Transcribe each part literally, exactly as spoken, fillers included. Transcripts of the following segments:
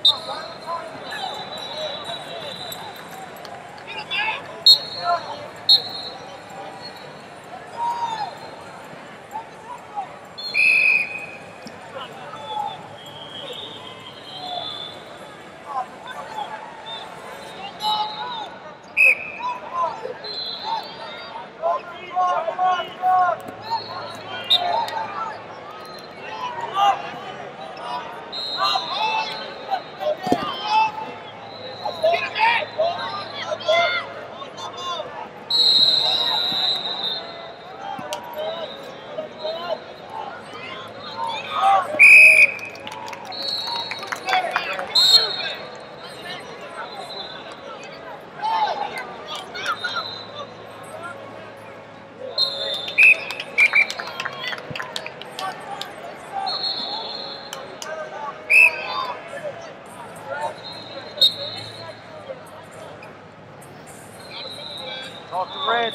Talk to Red.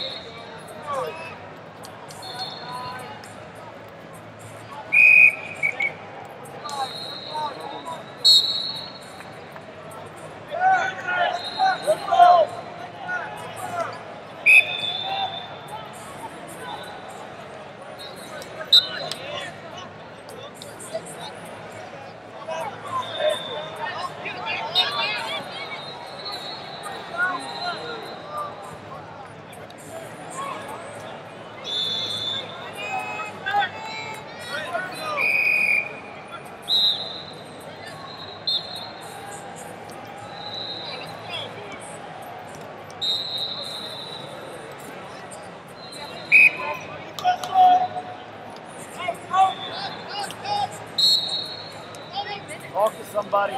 Talk to somebody.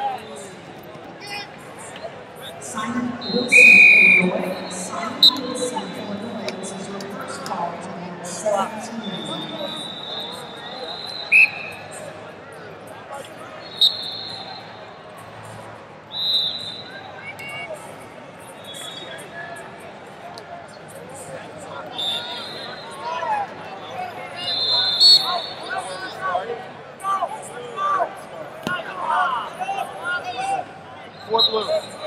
Simon Wilson, Illinois. Simon Wilson, Illinois. This is your first call to number seventeen. Four blue.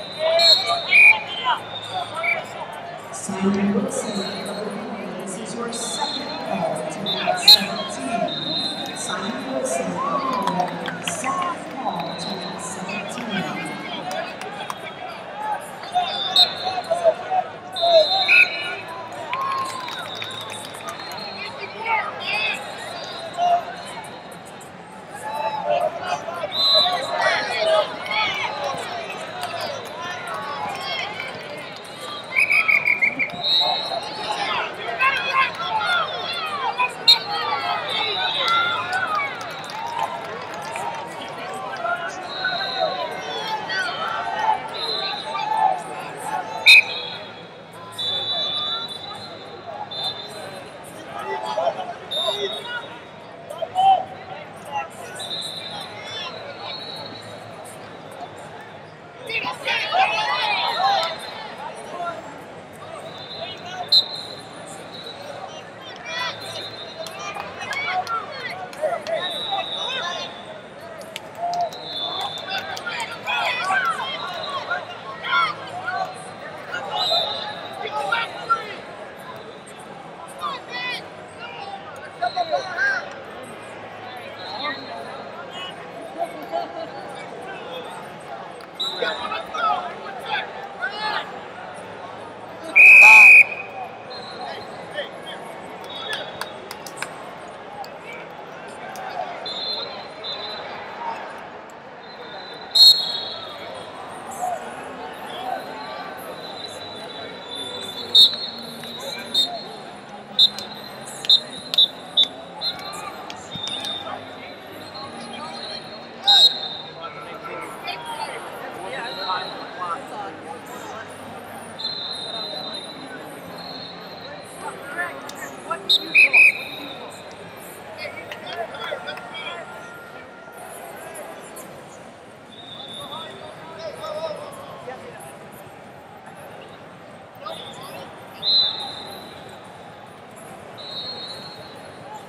Simon Wilson, Illinois. This is your second call to number seventeen. Simon Wilson, Illinois. Second call to number seventeen.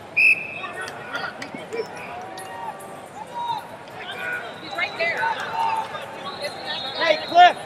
He's right there. Hey, Cliff!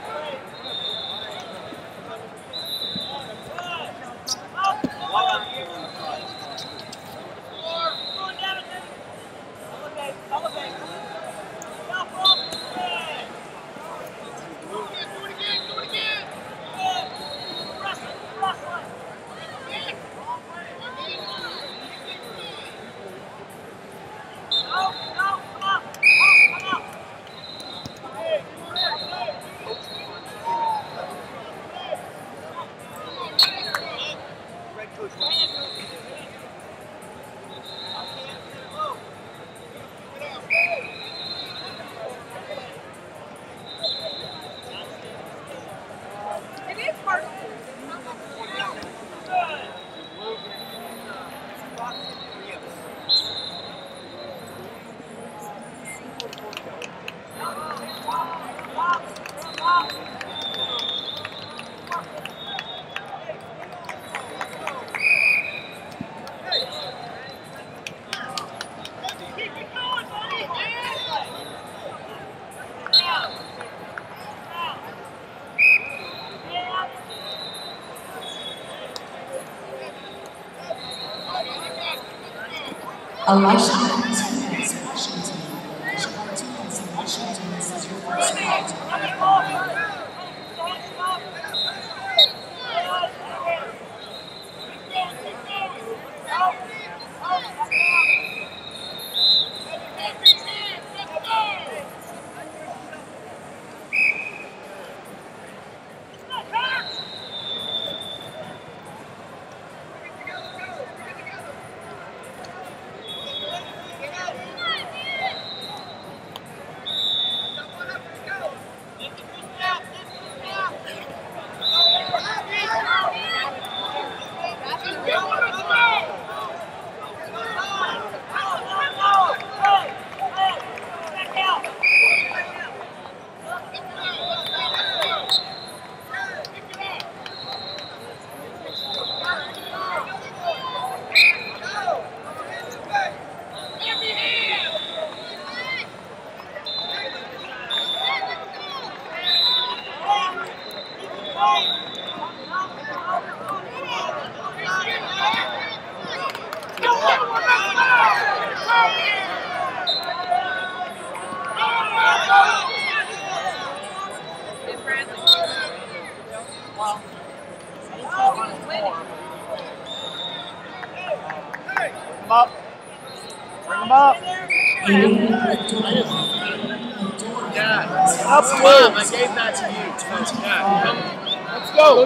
Elisha Martinez, Washington. Elisha Martinez, Washington. This is your first call. Bring him up. Bring him up. Yeah. Up twelve. I gave that to you. Yeah. Let's go.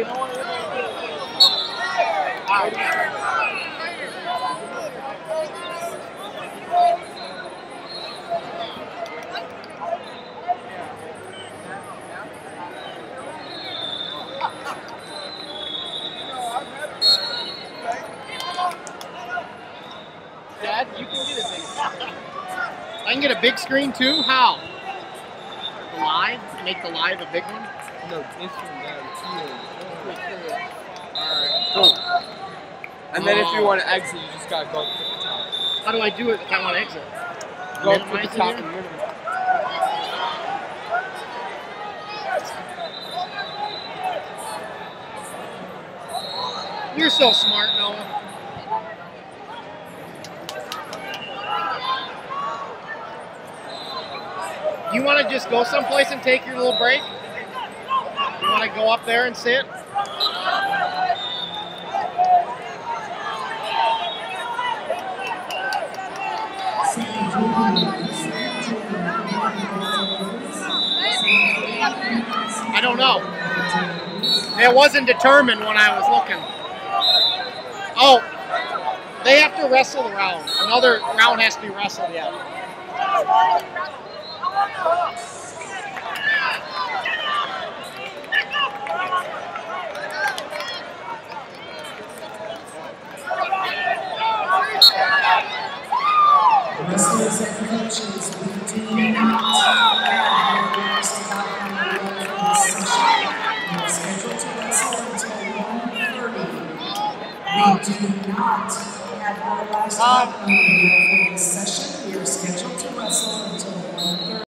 Dad, you can get a big screen. I can get a big screen too? How? Live? Make the live a big one? No, this one down here. Alright, cool. And then if you want to exit, you just gotta go up to the top. How do I do it if I want to exit? Go up to Minimize the it top here? and minimize. You're so smart, Noah. You want to just go someplace and take your little break? You want to go up there and sit? I don't know. It wasn't determined when I was looking. Oh, they have to wrestle the round. Another round has to be wrestled yet. Wrestlers and coaches, we do not have listed out on the road for this session. We are scheduled to wrestle until one thirty. We do not have our last Time. on the road for this session. We are scheduled to wrestle until one thirty.